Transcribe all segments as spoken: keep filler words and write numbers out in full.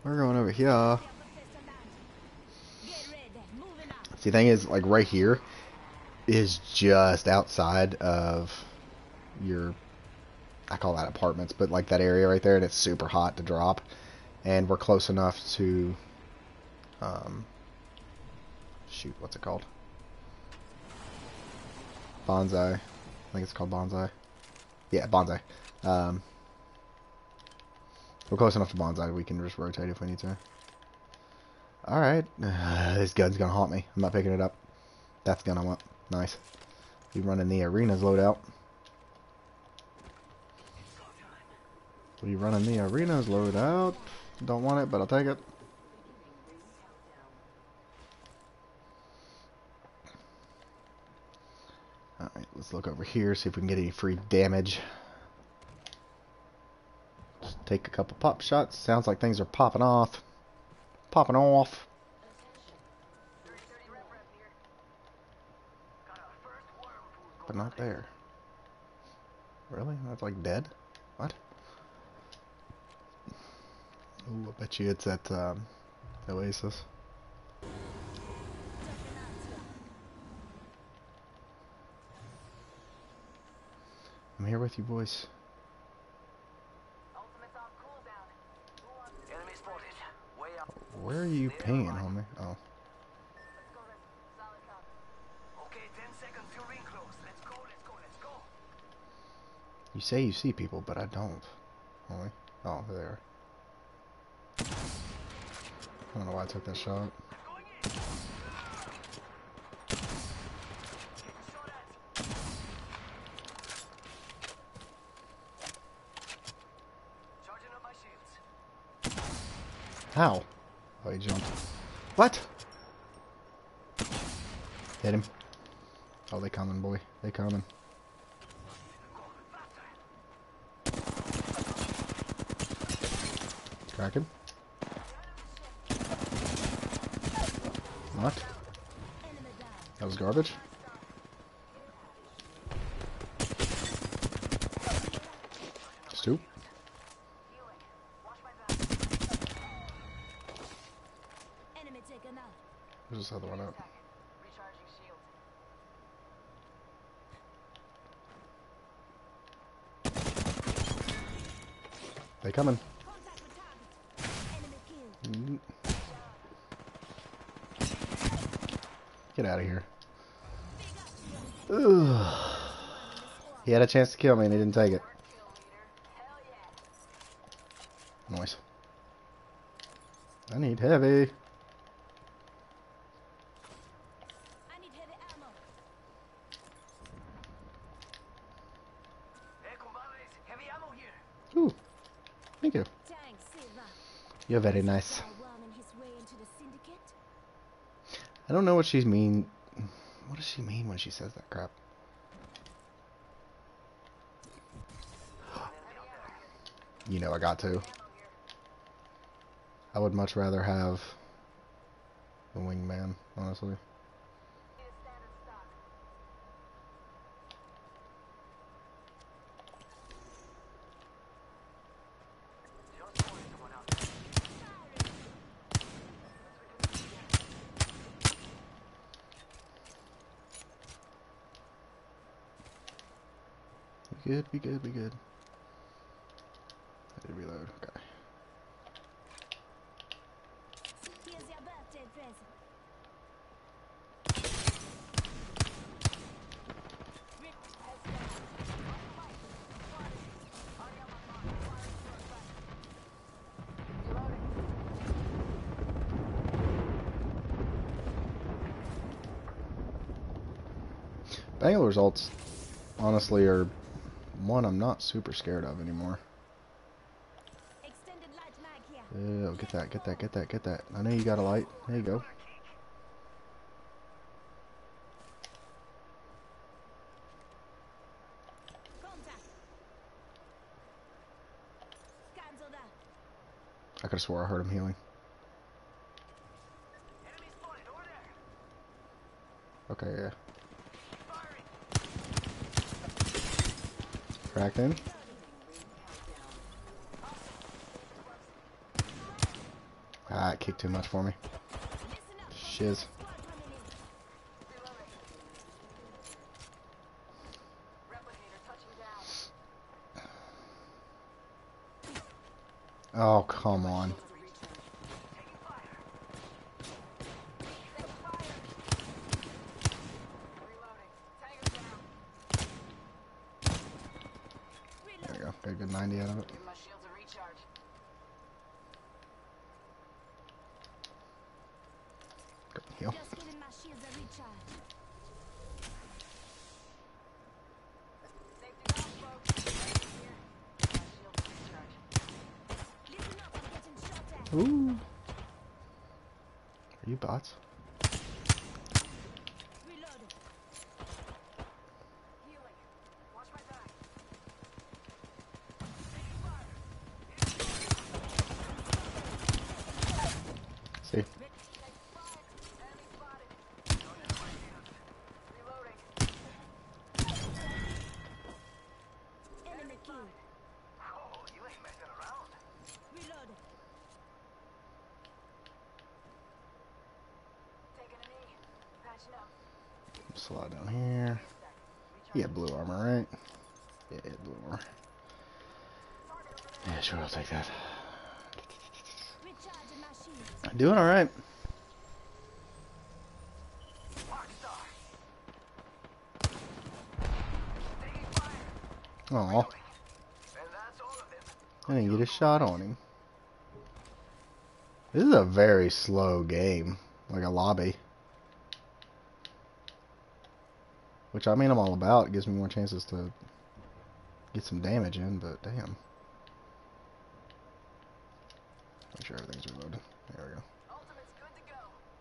We're going over here. See, the thing is, like, right here is just outside of your, I call that apartments, but like that area right there, and it's super hot to drop. And we're close enough to, um, shoot, what's it called? Bonsai. I think it's called Bonsai. Yeah, Bonsai. Um, we're close enough to Bonsai we can just rotate if we need to. Alright. Uh, this gun's gonna haunt me. I'm not picking it up. That's the gun I want. Nice. We running the arenas loadout. We running the arenas loadout. Don't want it, but I'll take it. Alright, let's look over here, see if we can get any free damage. Just take a couple pop shots. Sounds like things are popping off. Popping off. But not there. Really? That's like dead? What? Ooh, I bet you it's at um, Oasis. I'm here with you, boys. Where are you pinging, homie? Oh. You say you see people, but I don't. Homie. Oh, there they are. I don't know why I took that shot. How? Oh, he jumped. What? Hit him. Oh, they coming, boy. They coming. Crack him. What? That was garbage. Stu. There's this other one up. They coming. Mm. Get out of here. Ugh. He had a chance to kill me and he didn't take it. Nice. I need heavy. Ooh, thank you. You're very nice. I don't know what she's mean. What does she mean when she says that crap? You know I got to. I would much rather have the wingman, honestly. Be good, be good, be good. I did reload, okay. Here's your birthday present. Bangalore results, honestly, are one I'm not super scared of anymore. Extended light mag here. Oh, get that, get that, get that, get that. I know you got a light. There you go. Contact. Cancel that. I could have swore I heard him healing. Enemy spotted over there. Okay, yeah. Cracked in. Ah, it kicked too much for me. Listen up. Shiz. Squad coming in. Reloading. Replicator touching down. Oh, come on. Shields are recharged. Taking fire. Taking fire. Reloading. Tango down. There you go. Got a good ninety out of it. Give my shields a recharge. Good heal. Just giving my shields a recharge. Safety off, folks. Here. My shields recharge. Listen up, I'm getting shot at. Ooh. Are you bots? Reload. Healing. Watch my back. See? Take fire. Enemy spotted. Reloading. Enemy killed. Oh, you ain't messing around. Reload. Taking a knee. Patching up. Slide down here. He had blue armor, right? Yeah, he had blue armor. Yeah, sure, I'll take that. Recharging my shields. Doing alright. Rockstar. Aw, And that's all of them. I didn't get a shot on him. This is a very slow game. Like a lobby. Which, I mean, I'm all about. It gives me more chances to get some damage in, but damn. Make sure everything's reloaded. There we go. Ultimate's good to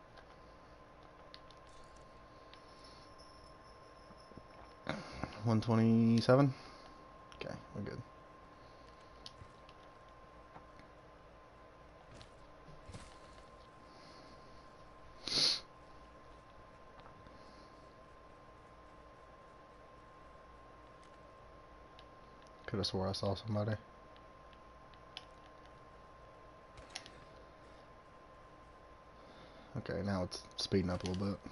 go. one twenty-seven? Okay, we're good. Could have swore I saw somebody. Okay, now it's speeding up a little bit.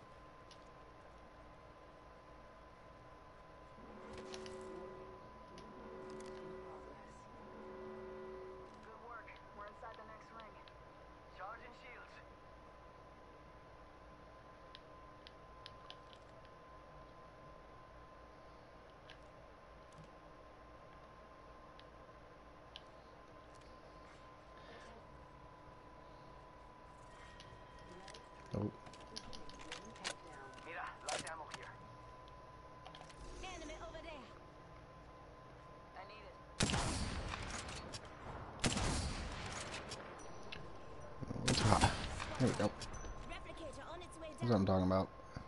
Good work. We're inside the next ring. Charging shields. Oh, Mira, light ammo here. Enemy over there. I need it. it's hot. There we go. Replicator on its way That's what down. I'm talking about.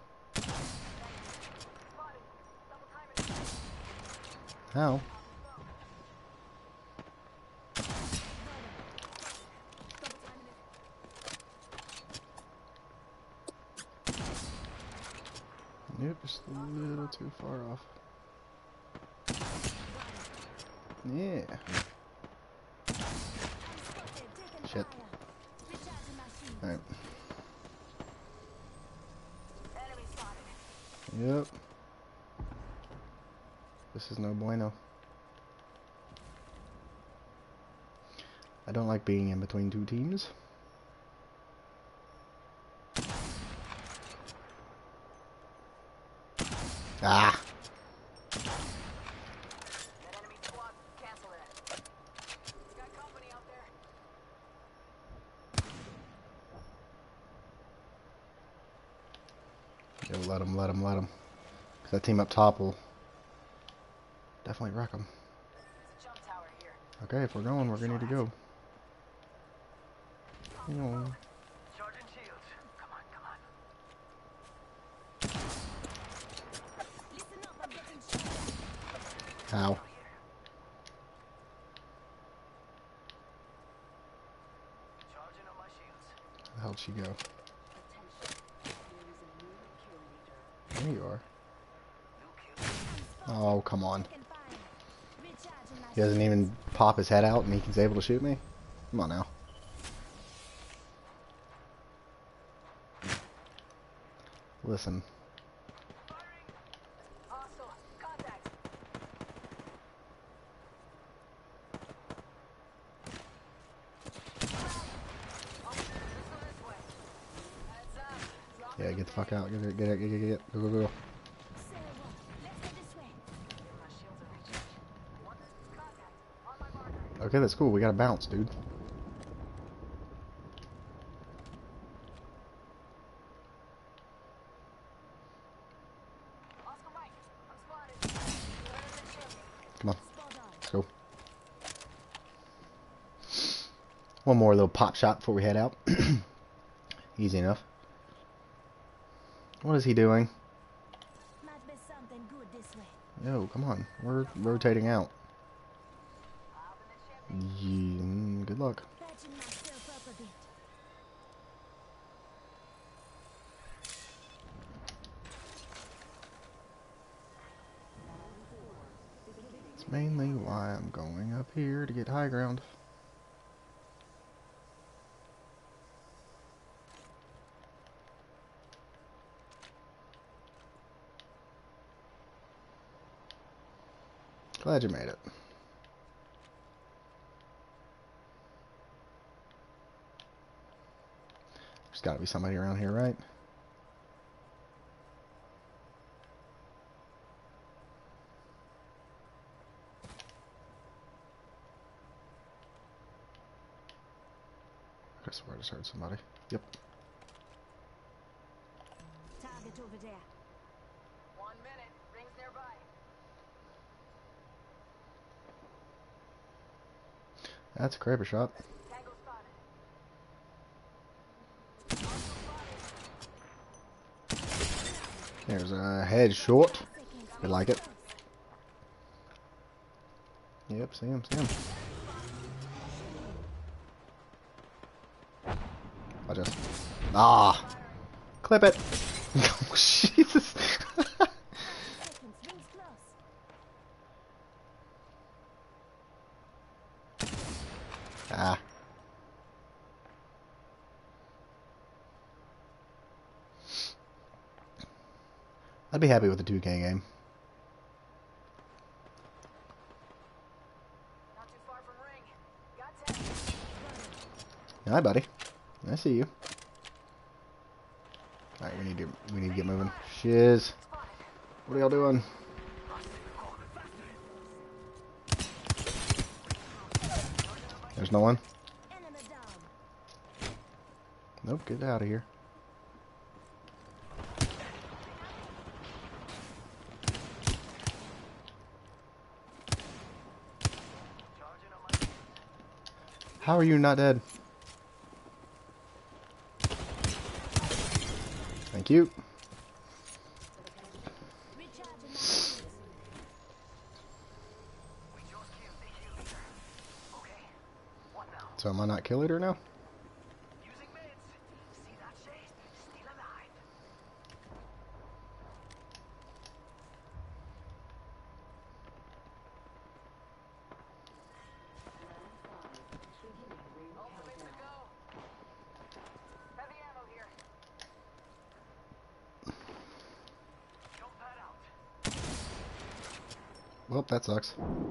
Spotted. Double timing it. How? Double timing it. Yep, just a little too far off. Yeah. Spotted, taking Shit. fire. Recharging my shields. Alright. Enemy spotted. Yep. This is no bueno. I don't like being in between two teams. Ah! That enemy squad. Cancel that. We got company out there. Yo, let him, let him, let him. Cause that team up top will definitely wreck them. There's a jump tower here. Okay, if we're going, we're gonna need to go. You know, Charging shields. Come on, come on. Listen up, I'm getting shot at. how? Charging on my shields. Where the hell'd she go? Attention. There is a new kill leader. There you are. New kill. Oh, come on. Taking fire. Recharging my He doesn't shields. even pop his head out and he's able to shoot me? Come on now. Listen. Hostile. Contact. Officer, missile this way. Heads up. Drop Yeah, it get the okay. fuck out. Get it, get it, get it, get it. Go, go, go. Say what? Let's go this way. Give my shields a recharge. One contact. On my marker. Okay, that's cool. We gotta bounce, dude. Oscar Mike. I'm spotted. Clear the chimney. Come on, Spot on. let's go. One more little pop shot before we head out. Easy enough. What is he doing? Might be something good this way. Yo, come on. We're rotating out. Hop in the chimney. Yeah, mm, good luck. Patching myself up a bit. It's mainly why I'm going up here to get high ground. Glad you made it. There's gotta be somebody around here, right? I swear I just heard somebody. Yep. Target over there. One minute. Rings nearby. That's a Kraber shot. Tango spotted. Hostile spotted. There's a head short. You like it? Yep, see him, see him. I just... Ah! Clip it! Oh, Jesus! Seconds. Rings close. Ah. I'd be happy with a two K game. Not too far from ring. Got ten. Hi, buddy. I see you. Alright, we need to we need to get moving. Shiz. What are y'all doing? There's no one? Enemy down. Nope, get out of here. Charging on my How are you not dead? Thank you. Recharging my shields. We just killed the kill leader. Okay. What now? So am I not kill leader now? Using meds. See that shade? Still alive. Ultimate to go. Heavy ammo here. Jump pad out. Well, that sucks.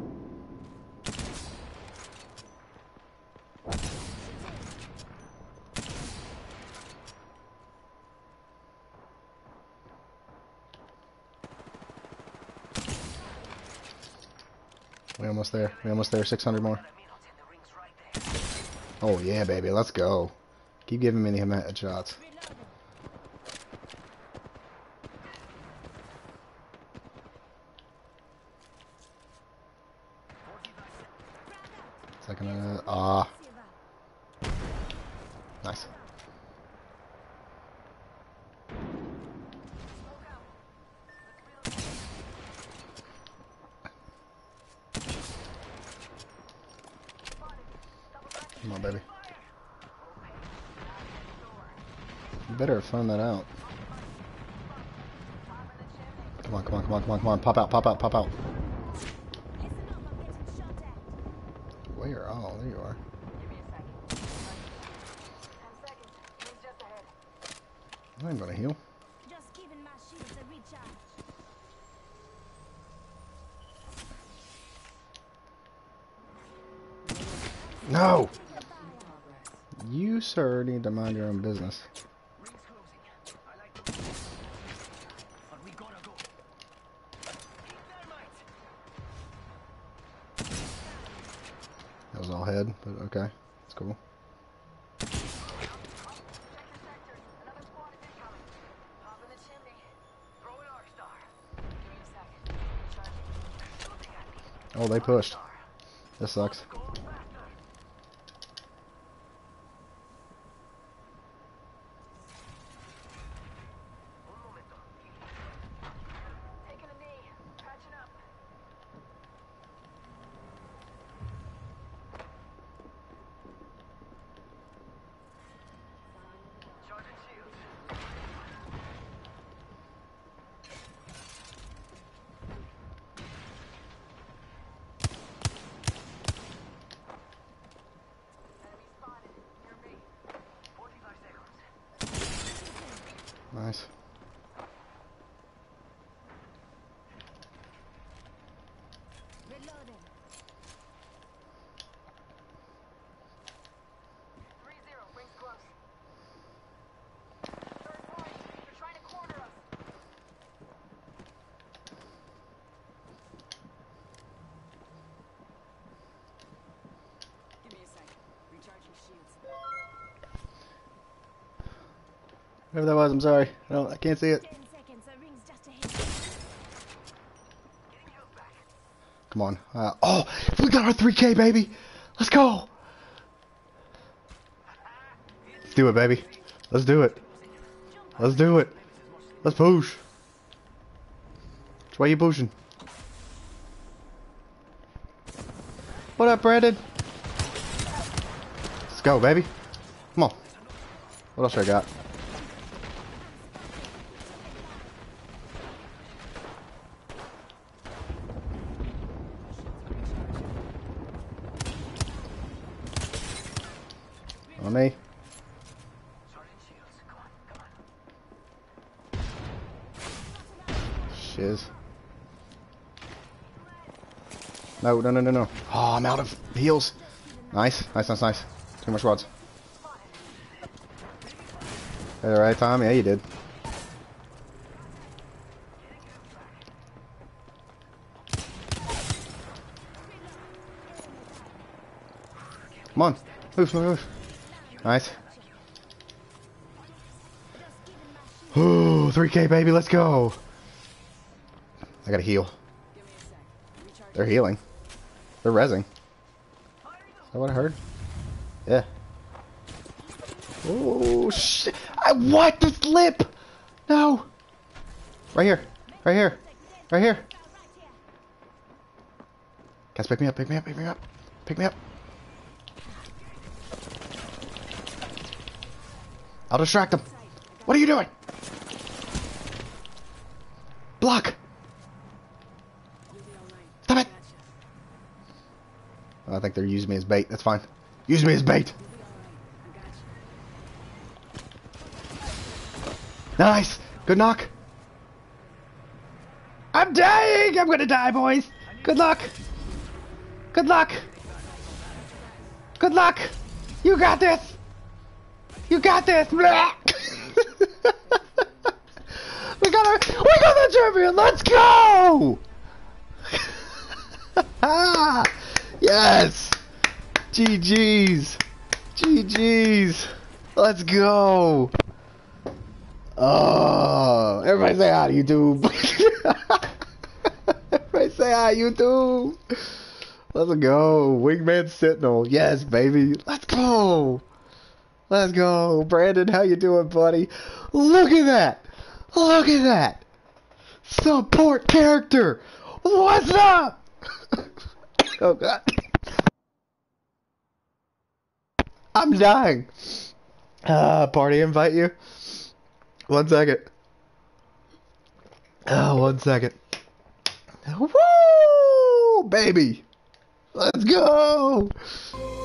We almost there. We almost there. six hundred more. Let me not hit the rings right there. Oh yeah, baby. Let's go. Keep giving me the headshots. Reloading. Second. Uh, ah, Silver. nice. Smoke out. Let's reload. Spotted. Double back. Come on, baby. Fire. You better have found that out. Top of the chimney. Come on, come on, come on, come on, come on. Pop out, pop out, pop out. Listen up, I'm getting shot at. Where? Oh, there you are. Give me a second. Ten seconds. Rings just ahead. I'm gonna heal. Just giving No! You, sir, need to mind your own business. Ring's closing. I like the but we gotta go. Keep thermite. That was all head, but okay. It's cool. Check the sectors. Another squad is incoming. Pop in the chimney. Throw an arc star. Give me a second. Recharging. Looking at me. Oh, they pushed. This sucks. Go faster. Un momento. Taking a knee. Patching up. Charging shields. Enemy spotted. Near me. forty-five seconds. Nice. Reloading. three zero. Rings close. Third party. They're trying to corner us. Give me a second. Recharging shields. Whatever that was, I'm sorry. I don't. I can't see it. Ten seconds. The ring's just ahead. Getting health back. Come on. Uh, oh, we got our three K, baby. Let's go. Let's do it, baby. Let's do it. Let's do it. Let's push. Which way you pushing? What up, Brandon? Let's go, baby. Come on. What else I got? On me. Charging shields. Come on, come on. Shiz. No, no, no, no, no. Oh, I'm out of heals. Nice, nice, nice, nice. Two more squads. At the right time? Yeah, you did. Come on. Move, move, move. Nice. Ooh, three K, baby, let's go. I gotta heal. Give me a sec. Recharging. They're healing. They're rezzing. Is that what I heard? Yeah. Oh, shit. I, what? This lip! No! Right here. Right here. Right here. Guys, pick me up, pick me up, pick me up. Pick me up. I'll distract them. What are you doing? Block! Stop it! I think they're using me as bait. That's fine. Use me as bait. Nice! Good knock. I'm dying! I'm gonna die, boys! Good luck! Good luck! Good luck! You got this! You got this! Blah! we got our, we got the champion! Let's go! Yes! G G's! G G's! Let's go! Oh, everybody say hi, YouTube. Everybody say hi, YouTube. Let's go. Wingman Sentinel. Yes, baby. Let's go. Let's go. Brandon, how you doing, buddy? Look at that. Look at that. Support character. What's up? Oh, God. I'm dying. Uh, party invite you? One second. Oh, one second. Woo! Baby! Let's go!